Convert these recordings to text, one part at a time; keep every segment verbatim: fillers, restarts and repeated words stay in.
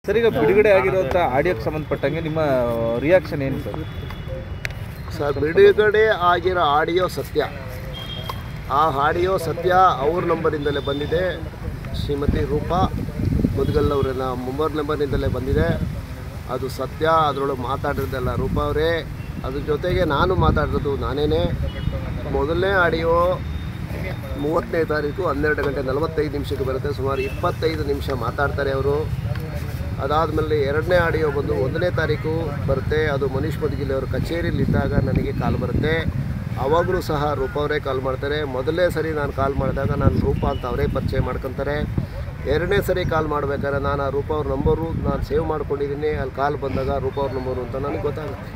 Sir, ಈಗ ಬಿಡುಗಡೆ ಆಗಿರುವಂಥ ಆಡಿಯೋಕ್ಕೆ ಸಂಬಂಧಪಟ್ಟಂಗೆ ನಿಮ್ಮ ರಿಯಾಕ್ಷನ್ ಏನು ಸರ್? ಸರ್, ಬಿಡುಗಡೆ ಆಗಿರೋ ಆಡಿಯೋ ಸತ್ಯ. ಆ ಆಡಿಯೋ ಸತ್ಯ ಅವ್ರ ನಂಬರಿಂದಲೇ ಬಂದಿದೆ. ಶ್ರೀಮತಿ ರೂಪಾ ಮುದ್ಗಲ್ ಅವರ ಮೊಬೈಲ್ ನಂಬರ್ನಿಂದಲೇ ಬಂದಿದೆ. ಅದು ಸತ್ಯ. ಅದರೊಳಗೆ ಮಾತಾಡಿರೋದಲ್ಲ ರೂಪಾ ಅವರೇ. ಅದ್ರ ಜೊತೆಗೆ ನಾನು ಮಾತಾಡಿರೋದು ನಾನೇ. ಮೊದಲನೇ ಆಡಿಯೋ ಮೂವತ್ತನೇ ತಾರೀಕು ಹನ್ನೆರಡು ಗಂಟೆ ನಲವತ್ತೈದು ನಿಮಿಷಕ್ಕೆ ಬರುತ್ತೆ. ಸುಮಾರು ಇಪ್ಪತ್ತೈದು ನಿಮಿಷ ಮಾತಾಡ್ತಾರೆ ಅವರು. ಅದಾದಮೇಲೆ ಎರಡನೇ ಆಡಿಯೋ ಬಂದು ಒಂದನೇ ತಾರೀಕು ಬರುತ್ತೆ. ಅದು ಮನೀಶ್ ಮದ್ಗಿಲ್ ಅವ್ರ ಕಚೇರಿಯಲ್ಲಿದ್ದಾಗ ನನಗೆ ಕಾಲ್ ಬರುತ್ತೆ. ಅವಾಗಲೂ ಸಹ ರೂಪಾ ಅವರೇ ಕಾಲ್ ಮಾಡ್ತಾರೆ. ಮೊದಲನೇ ಸರಿ ನಾನು ಕಾಲ್ ಮಾಡಿದಾಗ ನಾನು ರೂಪಾ ಅಂತ ಅವರೇ ಪರಿಚಯ ಮಾಡ್ಕೊತಾರೆ. ಎರಡನೇ ಸರಿ ಕಾಲ್ ಮಾಡಬೇಕಾದ್ರೆ ನಾನು ಆ ರೂಪಾ ಅವ್ರ ನಂಬರು ನಾನು ಸೇವ್ ಮಾಡ್ಕೊಂಡಿದ್ದೀನಿ. ಅಲ್ಲಿ ಕಾಲ್ ಬಂದಾಗ ರೂಪಾ ಅವ್ರ ನಂಬರು ಅಂತ ನನಗೆ ಗೊತ್ತಾಗುತ್ತೆ.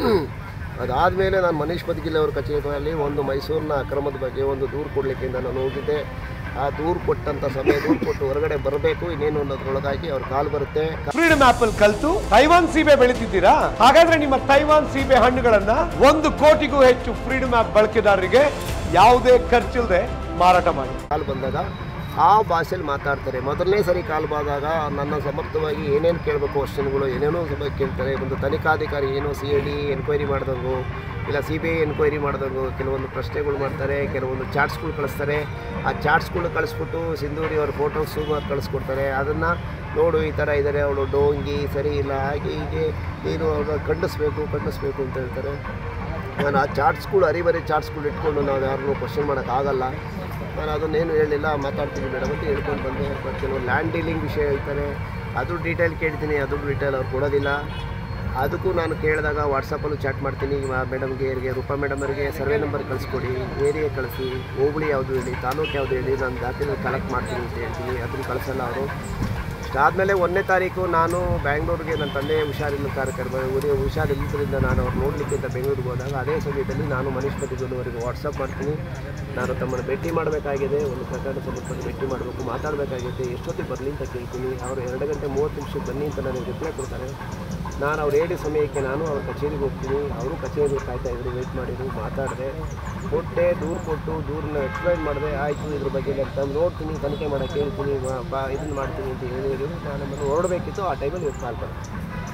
ಅದಾದಮೇಲೆ ನಾನು ಮನೀಶ್ ಮದ್ಗಿಲ್ ಅವ್ರ ಕಚೇರಿಯಲ್ಲಿ ಒಂದು ಮೈಸೂರಿನ ಅಕ್ರಮದ ಬಗ್ಗೆ ಒಂದು ದೂರು ಕೊಡಲಿಕ್ಕೆ ನಾನು ಹೋಗಿದ್ದೆ. ಆ ದೂರು ಕೊಟ್ಟಂಥ ಸಮಯ ದೂರು ಕೊಟ್ಟು ಹೊರಗಡೆ ಬರಬೇಕು ಇನ್ನೇನು ಅನ್ನೋದ್ರೊಳಗಾಗಿ ಅವ್ರ ಕಾಲ್ ಬರುತ್ತೆ. ಫ್ರೀಡಮ್ ಆಪ್ ಅಲ್ಲಿ ಕಲ್ತು ತೈವಾನ್ ಸೀಬೆ ಬೆಳೀತಿದ್ದೀರಾ? ಹಾಗಾದ್ರೆ ನಿಮ್ಮ ತೈವಾನ್ ಸೀಬೆ ಹಣ್ಣುಗಳನ್ನ ಒಂದು ಕೋಟಿಗೂ ಹೆಚ್ಚು ಫ್ರೀಡಮ್ ಆಪ್ ಬಳಕೆದಾರರಿಗೆ ಯಾವುದೇ ಖರ್ಚಿಲ್ಲದೆ ಮಾರಾಟ ಮಾಡಿ. ಕಾಲ್ ಬಂದಾಗ ಆ ಭಾಷೆಯಲ್ಲಿ ಮಾತಾಡ್ತಾರೆ. ಮೊದಲನೇ ಸರಿ ಕಾಲ್ ಬಂದಾಗ ನನ್ನ ಸಮರ್ಥವಾಗಿ ಏನೇನು ಕೇಳಬೇಕು ಕ್ವಶನ್ಗಳು ಏನೇನೋ ಕೇಳ್ತಾರೆ. ಒಂದು ತನಿಖಾಧಿಕಾರಿ ಏನೋ ಸಿ ಐ ಡಿ ಎನ್ಕ್ವೈರಿ ಮಾಡಿದಂಗು ಇಲ್ಲ ಸಿ ಬಿ ಐ ಎನ್ಕ್ವೈರಿ ಮಾಡಿದಂಗು ಕೆಲವೊಂದು ಪ್ರಶ್ನೆಗಳು ಮಾಡ್ತಾರೆ. ಕೆಲವೊಂದು ಚಾರ್ಟ್ಸ್ಗಳು ಕಳಿಸ್ತಾರೆ. ಆ ಚಾರ್ಟ್ಸ್ಗಳು ಕಳಿಸ್ಬಿಟ್ಟು ಸಿಂಧೂರಿ ಅವ್ರ ಫೋಟೋಸು ಕಳಿಸ್ಕೊಡ್ತಾರೆ. ಅದನ್ನು ನೋಡು ಈ ಥರ ಇದ್ದಾರೆ, ಅವಳು ಡೋಂಗಿ ಸರಿ ಇಲ್ಲ ಹಾಗೆ ಹೀಗೆ ನೀನು ಅವ್ರನ್ನ ಖಂಡಿಸ್ಬೇಕು ಖಂಡಿಸ್ಬೇಕು ಅಂತ ಹೇಳ್ತಾರೆ. ನಾನು ಆ ಚಾರ್ಟ್ಸ್ಗಳು ಅರಿಬರಿ ಚಾರ್ಟ್ಸ್ಗಳು ಇಟ್ಕೊಂಡು ನಾವು ಯಾರನ್ನೂ ಕ್ವಶನ್ ಮಾಡೋಕ್ಕಾಗಲ್ಲ. ನಾನು ಅದನ್ನೇನು ಹೇಳಿಲ್ಲ, ಮಾತಾಡ್ತೀನಿ ಮೇಡಮ್ ಅಂತ ಹೇಳ್ಕೊಂಡು ಬಂದೆ. ಬಟ್ ಕೆಲವು ಲ್ಯಾಂಡ್ ಡೀಲಿಂಗ್ ವಿಷಯ ಹೇಳ್ತಾರೆ, ಅದು ಡೀಟೇಲ್ ಕೇಳ್ತೀನಿ. ಅದು ಡೀಟೇಲ್ ಅವ್ರು ಕೊಡೋದಿಲ್ಲ. ಅದಕ್ಕೂ ನಾನು ಕೇಳಿದಾಗ ವಾಟ್ಸಪ್ಪಲ್ಲೂ ಚಾಟ್ ಮಾಡ್ತೀನಿ. ಮೇಡಮ್ಗೆ ಅವರಿಗೆ ರೂಪಾ ಮೇಡಮ್ ಅವರಿಗೆ ಸರ್ವೆ ನಂಬರ್ ಕಳಿಸ್ಕೊಡಿ, ಏರಿಯಾ ಕಳಿಸಿ, ಹೋಬಳಿ ಯಾವುದು ಹೇಳಿ, ತಾಲೂಕು ಯಾವುದು ಹೇಳಿ, ನಾನು ದಾಖಲೆ ಕಲೆಕ್ಟ್ ಮಾಡ್ತೀನಿ ಅಂತ ಹೇಳ್ತೀನಿ. ಅದನ್ನು ಕಳಿಸಲ್ಲ ಅವರು. ಅದಾದಮೇಲೆ ಒಂದನೇ ತಾರೀಕು ನಾನು ಬ್ಯಾಂಗ್ಳೂರಿಗೆ ನನ್ನ ತಂದೆ ಹುಷಾರಿಲ್ಲ ಕಾರ್ಯಕ್ರಮ ಉದಯ ಹುಷಾರಿಲ್ಲದ್ರಿಂದ ನಾನು ಅವ್ರು ನೋಡಲಿಕ್ಕೆ ಅಂತ ಬೆಂಗಳೂರಿಗೆ ಹೋದಾಗ ಅದೇ ಸಮಯದಲ್ಲಿ ನಾನು ಮನೀಶ್ ಮದ್ಗಿಲ್ ಅವರಿಗೆ ವಾಟ್ಸಪ್ ಮಾಡ್ತೀನಿ. ನಾನು ತಮ್ಮನ್ನು ಭೇಟಿ ಮಾಡಬೇಕಾಗಿದೆ, ಒಂದು ಪ್ರಕರಣ ಸಂಬಂಧಪಟ್ಟು ಭೇಟಿ ಮಾಡಬೇಕು, ಮಾತಾಡಬೇಕಾಗಿದೆ, ಎಷ್ಟೊತ್ತಿಗೆ ಬರಲಿ ಅಂತ ಕೇಳ್ತೀನಿ. ಅವರು ಎರಡು ಗಂಟೆ ಮೂವತ್ತು ನಿಮಿಷಕ್ಕೆ ಬನ್ನಿ ಅಂತ ನನಗೆ ರಿಪ್ಲೈ ಕೊಡ್ತಾರೆ. ನಾನು ಅವ್ರು ಹೇಳಿ ಸಮಯಕ್ಕೆ ನಾನು ಅವ್ರ ಕಚೇರಿಗೆ ಹೋಗ್ತೀನಿ. ಅವರು ಕಚೇರಿಗೆ ಕಾಯ್ತಾ ಇದ್ರು, ವೆಯ್ಟ್ ಮಾಡಿದ್ರು, ಮಾತಾಡಿದೆ, ಕೊಟ್ಟೆ, ದೂರು ಕೊಟ್ಟು ದೂರನ್ನ ಎಕ್ಸ್ಪ್ಲೈನ್ ಮಾಡಿದೆ. ಆಯಿತು ಇದ್ರ ಬಗ್ಗೆ ನಾನು ನೋಡ್ತೀನಿ, ತನಿಖೆ ಮಾಡೋಕ್ಕೆ ಹೇಳ್ತೀನಿ, ಬಾ ಇದನ್ನು ಮಾಡ್ತೀನಿ ಅಂತ ಹೇಳಿದ್ರು. ನಾನು ನಮ್ಮನ್ನು ಹೊರಡಬೇಕಿತ್ತು. ಆ ಟೈಮಲ್ಲಿ ಇವತ್ತು ಕಾಲ್ ಬರುತ್ತೆ.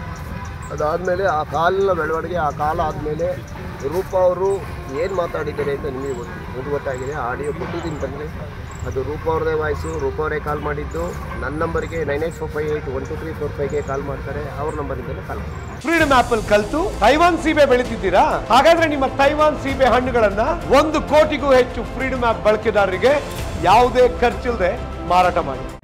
ಅದಾದಮೇಲೆ ಆ ಕಾಲಿನ ಬೆಳವಣಿಗೆ ಆ ಕಾಲ ಆದಮೇಲೆ ರೂಪಾ ಅವರು ಏನು ಮಾತಾಡಿದ್ದಾರೆ ಅಂತ ನಿಮಗೆ ಗೊತ್ತು ಇದು ಗೊತ್ತಾಗಿದೆ. ಆಡಿಯೋ ಕೊಟ್ಟಿದ್ದೀನಿ ಬಂದರೆ ಅದು ರೂಪಾ ಅವ್ರದೇ ವಾಯ್ಸು. ರೂಪಾ ಅವರೇ ಕಾಲ್ ಮಾಡಿದ್ದು ನನ್ನ ನಂಬರ್ಗೆ nine eight four five eight one two three four ಫೈವ್ಗೆ ಕಾಲ್ ಮಾಡ್ತಾರೆ. ಅವ್ರ ನಂಬರಿಂದಲೇ ಕಾಲ್ ಮಾಡ್ತಾರೆ. ಫ್ರೀಡಮ್ ಆಪ್ ಅಲ್ಲಿ ಕಲ್ತು ತೈವಾನ್ ಸೀಬೆ ಬೆಳೀತಿದ್ದೀರಾ? ಹಾಗಾದ್ರೆ ನಿಮ್ಮ ತೈವಾನ್ ಸೀಬೆ ಹಣ್ಣುಗಳನ್ನ ಒಂದು ಕೋಟಿಗೂ ಹೆಚ್ಚು ಫ್ರೀಡಮ್ ಆಪ್ ಬಳಕೆದಾರರಿಗೆ ಯಾವುದೇ ಖರ್ಚಿಲ್ಲದೆ ಮಾರಾಟ ಮಾಡಿ.